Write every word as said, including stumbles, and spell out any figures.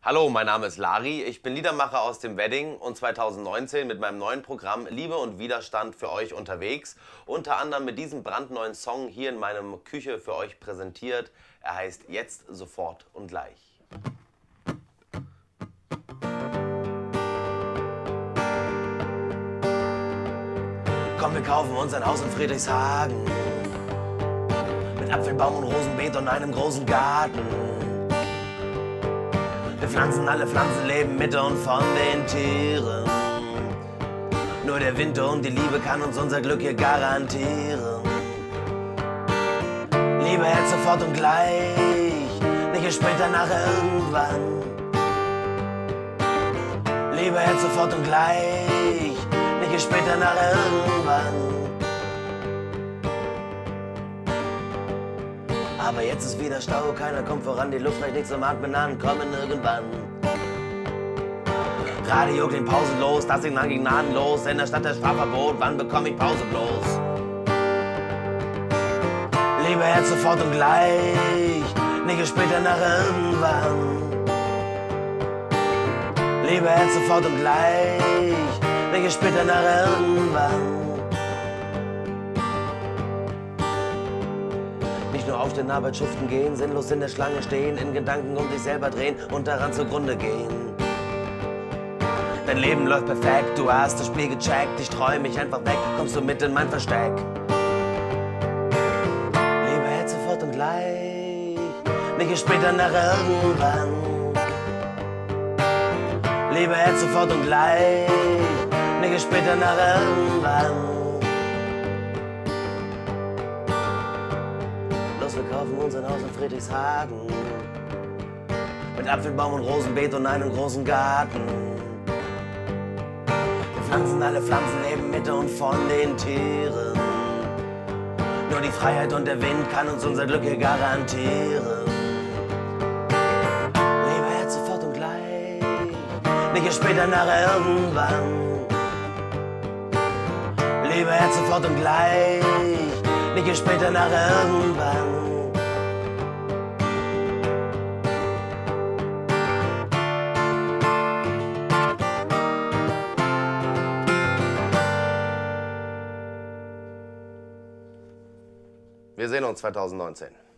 Hallo, mein Name ist Lari, ich bin Liedermacher aus dem Wedding und zweitausendneunzehn mit meinem neuen Programm Liebe und Widerstand für euch unterwegs. Unter anderem mit diesem brandneuen Song hier in meinem Küche für euch präsentiert. Er heißt Jetzt, Sofort und Gleich. Komm, wir kaufen uns ein Haus in Friedrichshagen mit Apfelbaum und Rosenbeet und einem großen Garten. Wir pflanzen alle Pflanzen, leben mit und von den Tieren. Nur der Winter und die Liebe kann uns unser Glück hier garantieren. Liebe jetzt, sofort und gleich, nicht erst später, nachher irgendwann. Liebe jetzt, sofort und gleich, nicht erst später, nachher irgendwann. Aber jetzt ist wieder Stau, keiner kommt voran, die Luft reicht nicht zum Atmen an, kommen irgendwann. Radio klingt pausenlos, das Signal ging gnadenlos, in der Stadt der Strafverbot, wann bekomme ich Pause bloß? Liebe jetzt, sofort und gleich, nicht erst später, nachher irgendwann. Liebe jetzt, sofort und gleich, nicht erst später, nachher irgendwann. Nicht nur aufstehen, Arbeit, schuften gehen, sinnlos in der Schlange stehen, in Gedanken um sich selber drehen und daran zugrunde gehen. Dein Leben läuft perfekt, du hast das Spiel gecheckt, ich träum mich einfach weg, kommst du mit in mein Versteck. Liebe jetzt, sofort und gleich, nicht erst später, nachher irgendwann. Liebe jetzt, sofort und gleich, nicht erst später, nachher irgendwann. Wir kaufen uns ein Haus in Friedrichshagen mit Apfelbaum und Rosenbeet und einem großen Garten. Wir pflanzen alle Pflanzen, leben mit und von den Tieren. Nur die Freiheit und der Wind kann uns unser Glück hier garantieren. Liebe jetzt, sofort und gleich, nicht erst später, nachher irgendwann. Liebe jetzt, sofort und gleich, nicht erst später, nachher irgendwann. Wir sehen uns zweitausendneunzehn.